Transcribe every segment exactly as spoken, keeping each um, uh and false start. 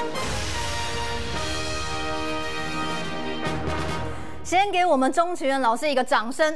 先给我们钟奇源老师一个掌声。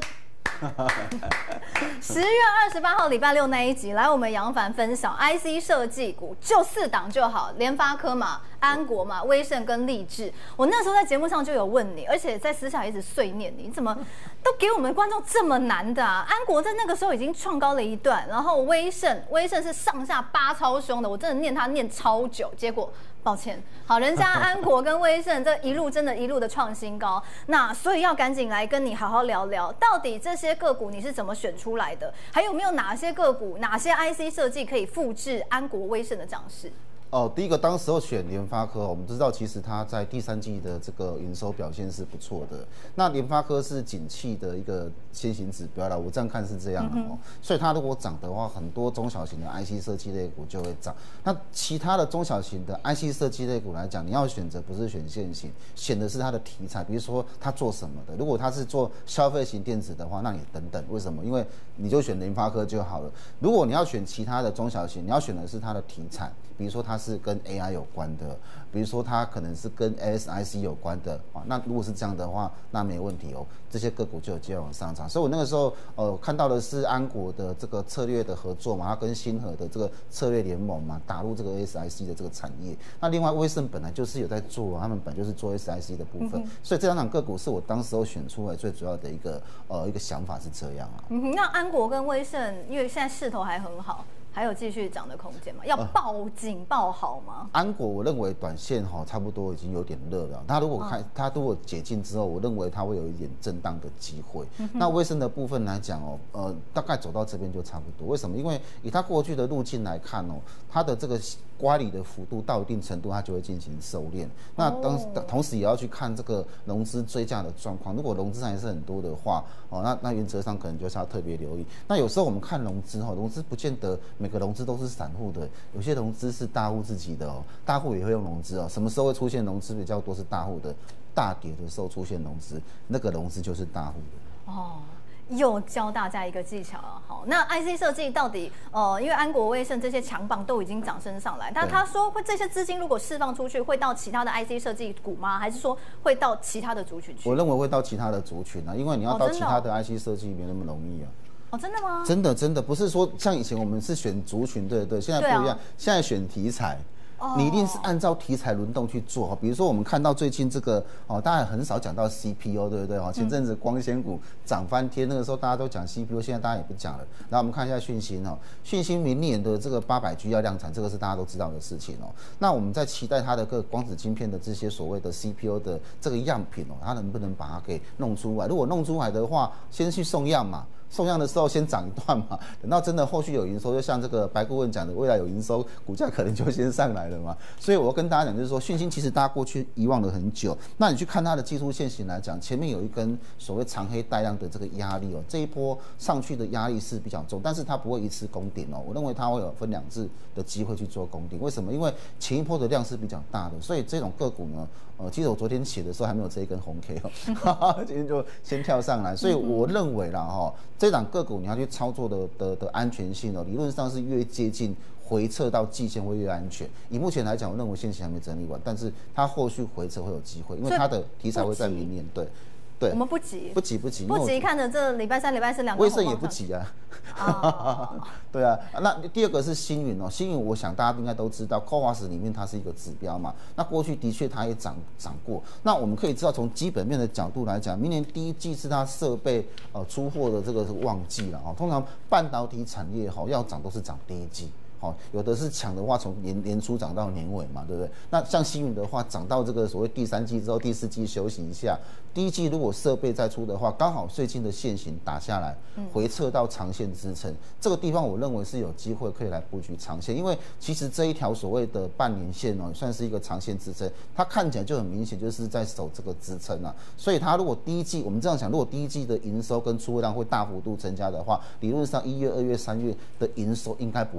十月二十八号礼拜六那一集，来我们杨凡分享 I C 设计股就四档就好，联发科嘛、安国嘛、威盛跟力智。我那时候在节目上就有问你，而且在私下一直碎念你，你怎么都给我们观众这么难的啊？安国在那个时候已经创高了一段，然后威盛，威盛是上下八超凶的，我真的念它念超久，结果。抱歉，好，人家安国跟威盛这一路真的一路的创新高，那所以要赶紧来跟你好好聊聊，到底这些个股你是怎么选出来的？还有没有哪些个股、哪些 I C 设计可以复制安国、威盛的涨势？ 哦，第一个，当时候选联发科，我们知道其实它在第三季的这个营收表现是不错的。那联发科是景气的一个先行指标啦，我这样看是这样的哦。嗯、所以它如果涨的话，很多中小型的 I C 设计类股就会涨。那其他的中小型的 I C 设计类股来讲，你要选择不是选现行，选的是它的题材，比如说它做什么的。如果它是做消费型电子的话，那你等等，为什么？因为你就选联发科就好了。如果你要选其他的中小型，你要选的是它的题材，比如说它是跟 A I 有关的，比如说它可能是跟 A S I C 有关的啊。那如果是这样的话，那没问题哦，这些个股就有机会往上涨。所以我那个时候呃看到的是安国的这个策略的合作嘛，它跟星河的这个策略联盟嘛，打入这个 A S I C 的这个产业。那另外威盛本来就是有在做，他们本来就是做 A S I C 的部分，嗯、所以这两档个股是我当时候选出来最主要的一个呃一个想法是这样啊。 嗯，那安国跟威盛，因为现在势头还很好。还有继续涨的空间吗？要抱紧抱好吗？ 安国我认为短线哈差不多已经有点热了。它如果开，它如果解禁之后，我认为它会有一点震荡的机会。嗯、那威盛的部分来讲哦，呃，大概走到这边就差不多。为什么？因为以它过去的路径来看哦，它的这个乖离的幅度到一定程度，它就会进行收敛。那当同时也要去看这个融资追价的状况。如果融资还是很多的话，哦，那那原则上可能就是要特别留意。那有时候我们看融资哈，融资不见得每个融资都是散户的，有些融资是大户自己的哦，大户也会用融资哦。什么时候会出现融资比较多是大户的？大跌的时候出现融资，那个融资就是大户的。 哦。又教大家一个技巧了，好，那 I C 设计到底，呃，因为安国、威盛这些强棒都已经涨升上来，但他说会这些资金如果释放出去，会到其他的 I C 设计股吗？还是说会到其他的族群去？ 我认为会到其他的族群啊，因为你要到其他的 I C 设计没那么容易啊。 哦，真的吗？ 真的真的不是说像以前我们是选族群，对对，现在不一样，啊、现在选题材。你一定是按照题材轮动去做，比如说我们看到最近这个哦，大家很少讲到 C P U， 对不对？哦，前阵子光纤股涨翻天，那个时候大家都讲 C P U， 现在大家也不讲了。然后我们看一下讯芯哦，讯芯明年的这个八百 G 要量产，这个是大家都知道的事情哦。那我们在期待它的个光子晶片的这些所谓的 C P U 的这个样品哦，它能不能把它给弄出来？如果弄出来的话，先去送样嘛。送样的时候先涨一段嘛，等到真的后续有营收，就像这个白顾问讲的，未来有营收，股价可能就先上来了嘛。所以我要跟大家讲，就是说讯芯其实大家过去遗忘了很久，那你去看它的技术线型来讲，前面有一根所谓长黑带量的这个压力哦，这一波上去的压力是比较重，但是它不会一次攻顶哦，我认为它会有分两次的机会去做攻顶。为什么？因为前一波的量是比较大的，所以这种个股呢，呃，其实我昨天写的时候还没有这一根红 K 哦，今天就先跳上来，所以我认为啦哈。这档个股你要去操作的的的安全性哦，理论上是越接近回撤到季线会越安全。以目前来讲，我认为现行还没整理完，但是它后续回撤会有机会，因为它的题材会在明年。对，对， 我们不急， 不急，不急， 不急。看着这礼拜三、礼拜四两个， 威盛也不急啊。哦、对啊，那第二个是星云哦，星云我想大家应该都知道 ，C O V A S 里面它是一个指标嘛。那过去的确它也涨涨过。那我们可以知道，从基本面的角度来讲，明年第一季是它设备呃出货的这个是旺季了哦。通常半导体产业好要涨都是涨第一季。好，有的是抢的话，从年年初涨到年尾嘛，对不对？那像星云的话，涨到这个所谓第三季之后，第四季休息一下，第一季如果设备再出的话，刚好最近的线型打下来，回撤到长线支撑，这个地方我认为是有机会可以来布局长线，因为其实这一条所谓的半年线哦，算是一个长线支撑，它看起来就很明显就是在守这个支撑啊，所以它如果第一季我们这样想，如果第一季的营收跟出货量会大幅度增加的话，理论上一月、二月、三月的营收应该不会太差。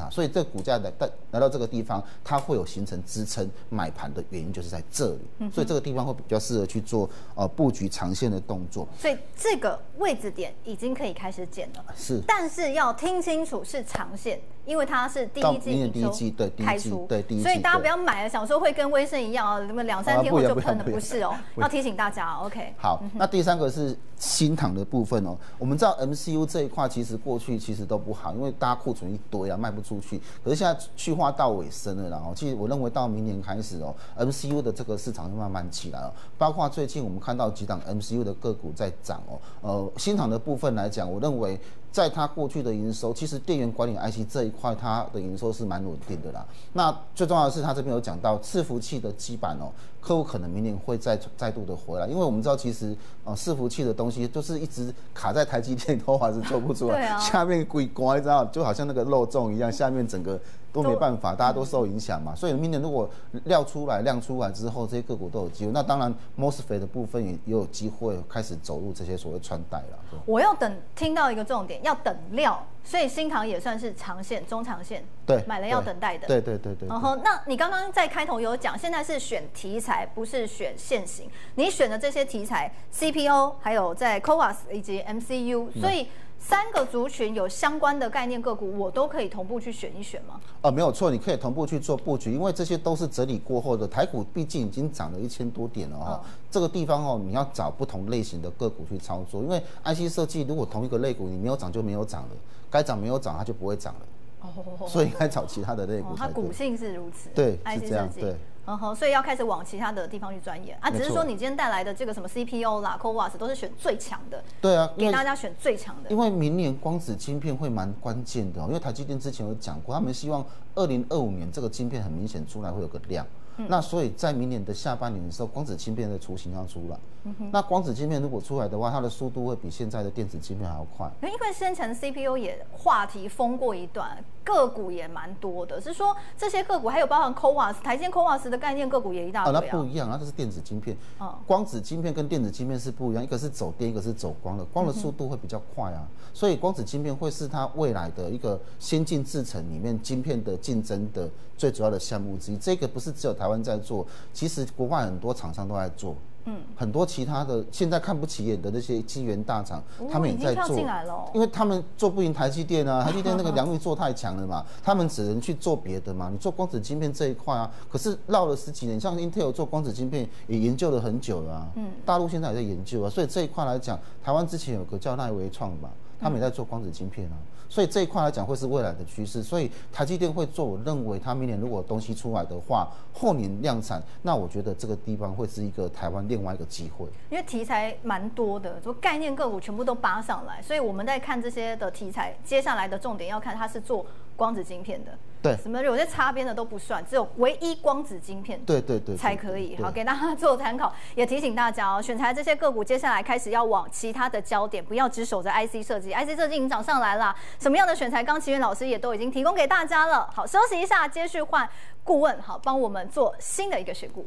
差，所以这股价来来来到这个地方，它会有形成支撑买盘的原因就是在这里，嗯、所以这个地方会比较适合去做呃布局长线的动作。 所以这个位置点已经可以开始减了， 是， 但是要听清楚是长线，因为它是第一季营收开出， 对第一季， 所以大家不要买了想说会跟威盛一样啊，那么两三天后就喷了，不是哦，要提醒大家 ，OK。 好，那第三个是新唐的部分哦，我们知道 M C U 这一块其实过去其实都不好，因为大家库存一堆啊，卖不出去。可是现在去化到尾声了，然后其实我认为到明年开始哦 ，M C U 的这个市场会慢慢起来哦。包括最近我们看到几档 M C U 的个股在涨哦，呃，新唐的部分来讲，我认为在它过去的营收，其实电源管理 I C 这一块，它的营收是蛮稳定的啦。那最重要的是，它这边有讲到伺服器的基板哦，客户可能明年会再再度的回来，因为我们知道其实呃伺服器的东西就是一直卡在台积电头还是做不出来，啊、下面鬼刮，知道就好像那个肉粽一样，下面整个都没办法，大家都受影响嘛。所以明年如果料出来、量出来之后，这些个股都有机会。那当然 M O S F E T 的部分也也有机会开始走入这些所谓穿戴了。 我要等听到一个重点，要等料，所以新唐也算是长线、中长线， 对， 买了要等待的。 对对对对。 然后，那你刚刚在开头有讲，现在是选题材，不是选现行。你选的这些题材 ，C P O， 还有在 C O A S 以及 M C U， 所以。三个族群有相关的概念个股，我都可以同步去选一选吗？ 呃，没有错，你可以同步去做布局，因为这些都是整理过后的。台股毕竟已经涨了一千多点了哦，嗯、这个地方哦，你要找不同类型的个股去操作，因为 I C 设计如果同一个类股你没有涨就没有涨了，该涨没有涨它就不会涨了。哦，所以应该找其他的类股、哦。 它股性是如此。 对，是这样。对。 嗯哼，所以要开始往其他的地方去钻研啊。只是说你今天带来的这个什么 C P O 啦、C O A S 都是选最强的。 对啊， 给大家选最强的。 因为明年光子晶片会蛮关键的、哦，因为台积电之前有讲过，他们希望二零二五年这个晶片很明显出来会有个量。嗯、那所以在明年的下半年的时候，光子晶片的雏形要出来。嗯、那光子晶片如果出来的话，它的速度会比现在的电子晶片还要快。 因为先前 C P U 也话题封过一段，个股也蛮多的，是说这些个股还有包含 C O A S、台积电 C O A S 的概念个股也一大堆啊。 啊，那不一样啊，这是电子晶片。嗯、光子晶片跟电子晶片是不一样，一个是走电，一个是走光的，光的速度会比较快啊。嗯、所以光子晶片会是它未来的一个先进制程里面晶片的竞争的最主要的项目之一。这个不是只有台湾在做，其实国外很多厂商都在做。嗯，很多其他的现在看不起眼的那些晶圆大厂，哦、他们也在做，因为他们做不赢台积电啊，台积电那个良率做太强了嘛，他们只能去做别的嘛。你做光子晶片这一块啊，可是绕了十几年，像 Intel 做光子晶片也研究了很久了啊，嗯，大陆现在也在研究啊，所以这一块来讲，台湾之前有个叫奈微创吧，他们也在做光子晶片啊。所以这一块来讲会是未来的趋势，所以台积电会做，我认为它明年如果东西出来的话，后年量产，那我觉得这个地方会是一个台湾另外一个机会。 因为题材蛮多的，说概念个股全部都扒上来，所以我们在看这些的题材，接下来的重点要看它是做光子晶片的。 对， 什么有些擦边的都不算，只有唯一光子晶片对对对才可以。好，给大家做参考，也提醒大家哦，选材这些个股接下来开始要往其他的焦点，不要只守着 I C 设计 ，I C 设计已经涨上来了，什么样的选材，刚奇源老师也都已经提供给大家了。好，休息一下，接续换顾问，好，帮我们做新的一个选股。